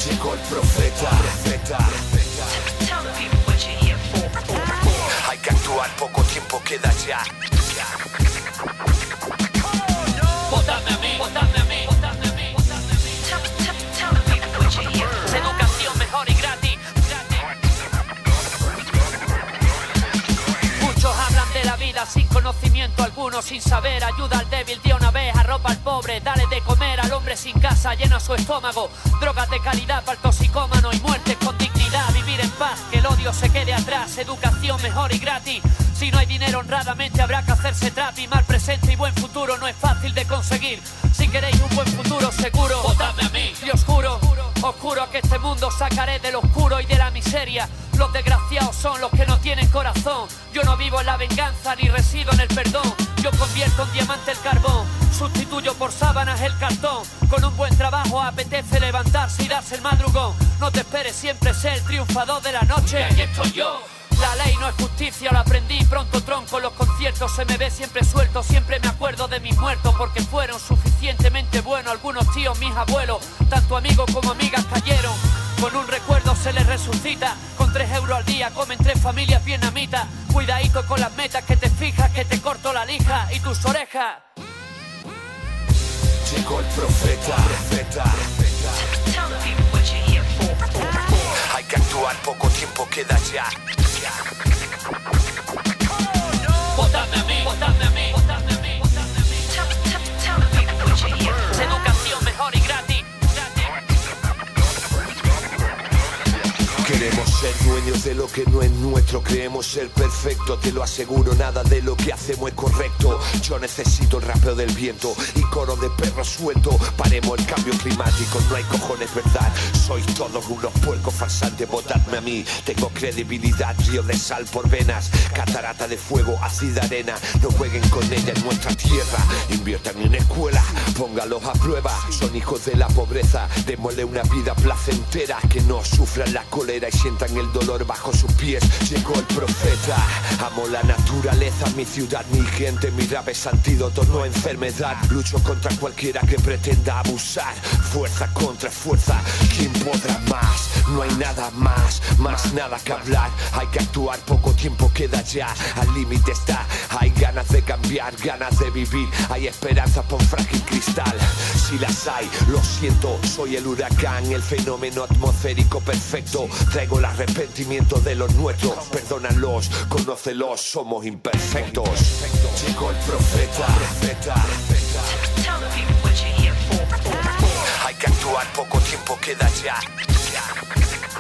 Llegó el profeta. Hay que actuar, poco tiempo queda ya. Votadme a mí, votadme a mí, votadme a mí, votadme a mí. Educación mejor y gratis. Muchos hablan de la vida sin conocimiento alguno, sin saber. Ayuda al débil de una vez, arropa al pobre, dale de comer al hombre sin casa, llena su estómago. Drogas de calidad para el toxicómano y muerte con dignidad. Vivir en paz, que el odio se quede atrás. Educación mejor y gratis. Si no hay dinero honradamente habrá que hacerse trapi. Mal presente y buen futuro no es fácil de conseguir. Si queréis un buen futuro seguro, votadme a mí. Y os juro que este mundo sacaré del oscuro y de la miseria. Los desgraciados son los que no tienen corazón. Yo no vivo en la venganza ni resido en el perdón. Yo convierto en diamante el carbón, sustituyo por sábanas el cartón. Con un buen trabajo apetece levantarse y darse el madrugón. No te esperes siempre ser el triunfador de la noche. Y aquí estoy yo. La ley no es justicia, lo aprendí pronto tronco. Los conciertos se me ve siempre suelto. Siempre me acuerdo de mis muertos porque fueron suficientemente buenos. Algunos tíos, mis abuelos, tanto amigos como amigas cayeron. Con un recuerdo se les resucita. Con 3 euros al día comen 3 familias vietnamitas. Cuidadito con las metas que te fijas, que te corto la lija y tus orejas. Llegó el profeta. Hay que actuar, poco tiempo queda ya. Votadme a mí, votadme a mí, votadme a mí, votadme a mí. Educación mejor y gratis. Queremos ser dueños de lo que no es nuestro. Creemos ser perfectos, te lo aseguro. Nada de lo que hacemos es correcto. Yo necesito el rapeo del viento y coro de perros sueltos. Paremos el cambio climático, no hay cojones, verdad. Sois todos unos puercos farsantes, votadme a mí. Tengo credibilidad, río de sal por venas. Catarata de fuego, ácida arena. No jueguen con ella en nuestra tierra. Inviertan en escuela, póngalos a prueba. Son hijos de la pobreza, démosle una vida placentera. Que no sufran la cólera y sientan el dolor bajo sus pies. Llegó el profeta. Amo la naturaleza, mi ciudad, mi gente. Mi rap es antídoto, no enfermedad. Lucho contra cualquiera que pretenda abusar. Fuerza contra fuerza, ¿quién podrá más? No hay nada más nada que hablar. Hay que actuar, poco tiempo queda ya. Al límite está, hay ganas de cambiar, ganas de vivir. Hay esperanza por frágil cristal. Si las hay, lo siento, soy el huracán, el fenómeno atmosférico perfecto. Traigo el arrepentimiento de los nuestros. Perdónalos, conócelos, somos imperfectos. Llegó el profeta. Hay que actuar, poco tiempo queda ya.